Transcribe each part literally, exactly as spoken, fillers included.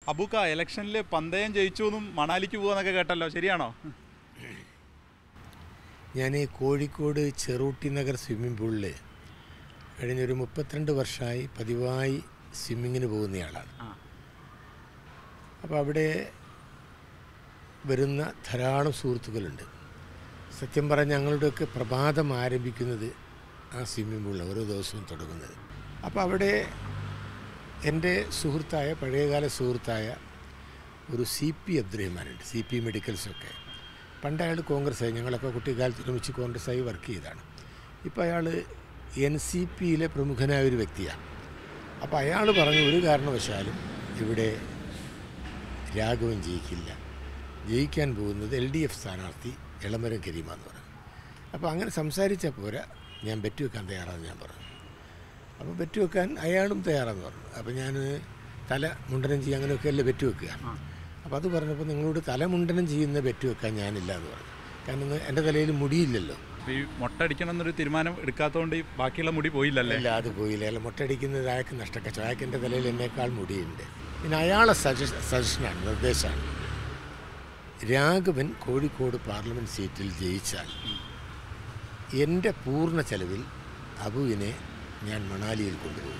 അബൂക്ക ഇലക്ഷനിൽ പന്തയം ജയിച്ചു എന്നും മണാലിക്ക് പോകുന്നൊക്കെ കേട്ടല്ലോ, ശരിയാണോ? ഞാൻ കോഴിക്കോട് ചെറൂട്ടി നഗർ സ്വിമ്മിംഗ് പൂളിൽ കഴിഞ്ഞൊരു മുപ്പത്തിരണ്ട് വർഷമായി പതിവായി സ്വിമ്മിങ്ങിന് പോകുന്നയാളാണ്. അപ്പോൾ അവിടെ വരുന്ന ധാരാളം സുഹൃത്തുക്കളുണ്ട്. സത്യം പറഞ്ഞാൽ ഞങ്ങളുടെയൊക്കെ പ്രഭാതം ആരംഭിക്കുന്നത് ആ സ്വിമ്മിംഗ് പൂളിൽ ഓരോ ദിവസവും തുടങ്ങുന്നത്. അപ്പോൾ അവിടെ എൻ്റെ സുഹൃത്തായ പഴയകാല സുഹൃത്തായ ഒരു സി പി അബ്ദുറഹ്മാനുണ്ട്. സി പി മെഡിക്കൽസൊക്കെ പണ്ട് അയാൾ കോൺഗ്രസ്സായി, ഞങ്ങളൊക്കെ കുട്ടിക്കാലത്ത് ഒരുമിച്ച് കോൺഗ്രസ്സായി വർക്ക് ചെയ്തതാണ്. ഇപ്പോൾ അയാൾ എൻ സി പിയിലെ പ്രമുഖനായ ഒരു വ്യക്തിയാണ്. അപ്പോൾ അയാൾ പറഞ്ഞു ഒരു കാരണവശാലും ഇവിടെ രാഘവൻ ജയിക്കില്ല, ജയിക്കാൻ പോകുന്നത് എൽ ഡി എഫ് സ്ഥാനാർത്ഥി എളമരം കരീമ എന്ന് പറഞ്ഞു. അപ്പോൾ അങ്ങനെ സംസാരിച്ചാൽ പോരാ, ഞാൻ ബെറ്റ് വെക്കാൻ തയ്യാറാണെന്ന് ഞാൻ പറഞ്ഞു. അപ്പോൾ ബെറ്റ് വെക്കാൻ അയാളും തയ്യാറാന്ന് പറഞ്ഞു. അപ്പോൾ ഞാൻ തല മുണ്ടനം ചെയ്യുക അങ്ങനെയൊക്കെയല്ലേ ബെറ്റ് വെക്കുക. അപ്പോൾ അത് പറഞ്ഞപ്പോൾ നിങ്ങളോട് തല മുണ്ടനം ചെയ്യുന്ന ബെറ്റ് വെക്കാൻ ഞാനില്ല എന്ന് പറഞ്ഞു. കാരണം എൻ്റെ തലയിൽ മുടിയില്ലല്ലോ. ഈ മുട്ടടിക്കണം എന്നൊരു തീരുമാനം എടുക്കാത്തതുകൊണ്ട് ബാക്കിയുള്ള മുടി പോയില്ലല്ലേ? ഇല്ല, അത് പോയില്ല. അല്ല, മുട്ടടിക്കുന്നത് അയാൾക്ക് നഷ്ടക്കച്ചവടം. അയാൾക്ക് എൻ്റെ തലയിൽ എന്നേക്കാൾ മുടിയുണ്ട്. പിന്നെ അയാളെ സജഷ സജഷനാണ് നിർദ്ദേശമാണ്, രാഘവൻ കോഴിക്കോട് പാർലമെൻറ്റ് സീറ്റിൽ ജയിച്ചാൽ എൻ്റെ പൂർണ്ണ ചെലവിൽ അബുവിനെ ഞാൻ മണാലിയിൽ കൊണ്ടുപോകും.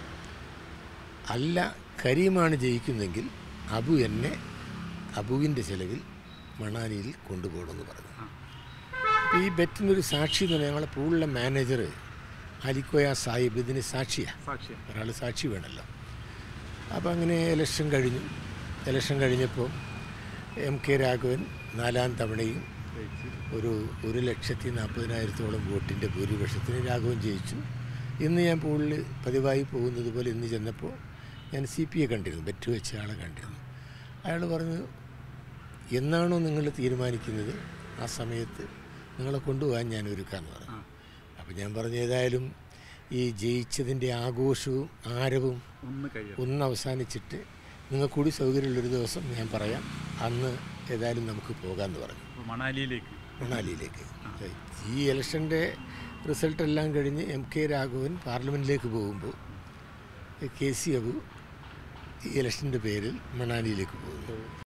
അല്ല, കരീമാണ് ജയിക്കുന്നെങ്കിൽ അബു എന്നെ അബുവിൻ്റെ ചെലവിൽ മണാലിയിൽ കൊണ്ടുപോകണമെന്ന് പറഞ്ഞു. അപ്പോൾ ഈ ബെറ്റിനൊരു സാക്ഷി എന്ന് പറഞ്ഞാൽ ഞങ്ങളെ പൂളിലെ മാനേജർ അലിക്കോയ സാഹിബ് ഇതിന് സാക്ഷിയാണ്. ഒരാൾ സാക്ഷി വേണമല്ലോ. അപ്പോൾ അങ്ങനെ ഇലക്ഷൻ കഴിഞ്ഞു. ഇലക്ഷൻ കഴിഞ്ഞപ്പോൾ എം കെ രാഘവൻ നാലാം തവണയും ഒരു ഒരു ലക്ഷത്തി നാൽപ്പതിനായിരത്തോളം വോട്ടിൻ്റെ ഭൂരിപക്ഷത്തിന് രാഘവൻ ജയിച്ചു. ഇന്ന് ഞാൻ പൂളിൽ പതിവായി പോകുന്നത് പോലെ ഇന്ന് ചെന്നപ്പോൾ ഞാൻ സി പി യെ കണ്ടിരുന്നു, ബെറ്റ് വെച്ച ആളെ കണ്ടിരുന്നു. അയാൾ പറഞ്ഞു, എന്നാണോ നിങ്ങൾ തീരുമാനിക്കുന്നത് ആ സമയത്ത് നിങ്ങളെ കൊണ്ടുപോകാൻ ഞാൻ ഒരുക്കാമെന്ന് പറഞ്ഞു. അപ്പോൾ ഞാൻ പറഞ്ഞു, ഏതായാലും ഈ ജയിച്ചതിൻ്റെ ആഘോഷവും ആരവും ഒന്ന് അവസാനിച്ചിട്ട് നിങ്ങൾക്ക് കൂടി സൗകര്യമുള്ളൊരു ദിവസം ഞാൻ പറയാം, അന്ന് ഏതായാലും നമുക്ക് പോകാമെന്ന് പറഞ്ഞു. മണാലിയിലേക്ക് മണാലിയിലേക്ക് ഈ ഇലക്ഷൻ്റെ റിസൾട്ടെല്ലാം കഴിഞ്ഞ് എം കെ രാഘവൻ പാർലമെൻറ്റിലേക്ക് പോകുമ്പോൾ കെ സി അബു ഈ ഇലക്ഷൻ്റെ പേരിൽ മണാലിയിലേക്ക് പോകുന്നു.